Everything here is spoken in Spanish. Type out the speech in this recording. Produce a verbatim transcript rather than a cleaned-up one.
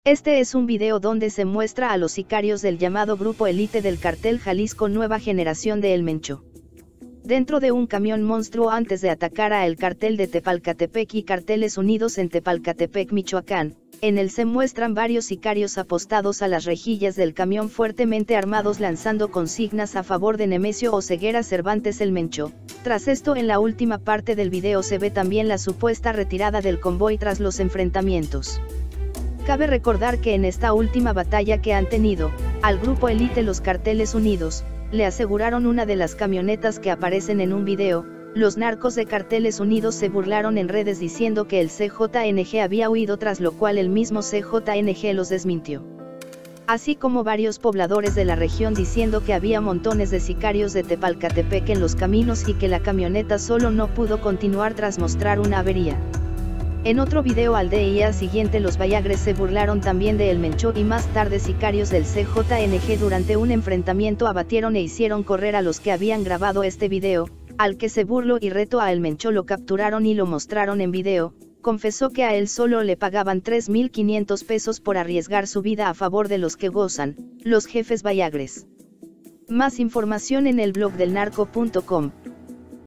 Este es un video donde se muestra a los sicarios del llamado Grupo Élite del Cartel Jalisco Nueva Generación de El Mencho. Dentro de un camión monstruo antes de atacar a el cartel de Tepalcatepec y Carteles Unidos en Tepalcatepec, Michoacán, en él se muestran varios sicarios apostados a las rejillas del camión fuertemente armados lanzando consignas a favor de Nemesio Oseguera Cervantes El Mencho. Tras esto, en la última parte del video se ve también la supuesta retirada del convoy tras los enfrentamientos. Cabe recordar que en esta última batalla que han tenido, al Grupo Élite los Carteles Unidos, le aseguraron una de las camionetas que aparecen en un video. Los narcos de Carteles Unidos se burlaron en redes diciendo que el C J N G había huido, tras lo cual el mismo C J N G los desmintió. Así como varios pobladores de la región diciendo que había montones de sicarios de Tepalcatepec en los caminos y que la camioneta solo no pudo continuar tras mostrar una avería. En otro video al día siguiente los Vallagres se burlaron también de El Mencho y más tarde sicarios del C J N G durante un enfrentamiento abatieron e hicieron correr a los que habían grabado este video, al que se burló y retó a El Mencho lo capturaron y lo mostraron en video. Confesó que a él solo le pagaban tres mil quinientos pesos por arriesgar su vida a favor de los que gozan, los jefes Vallagres. Más información en el blog del narco punto com.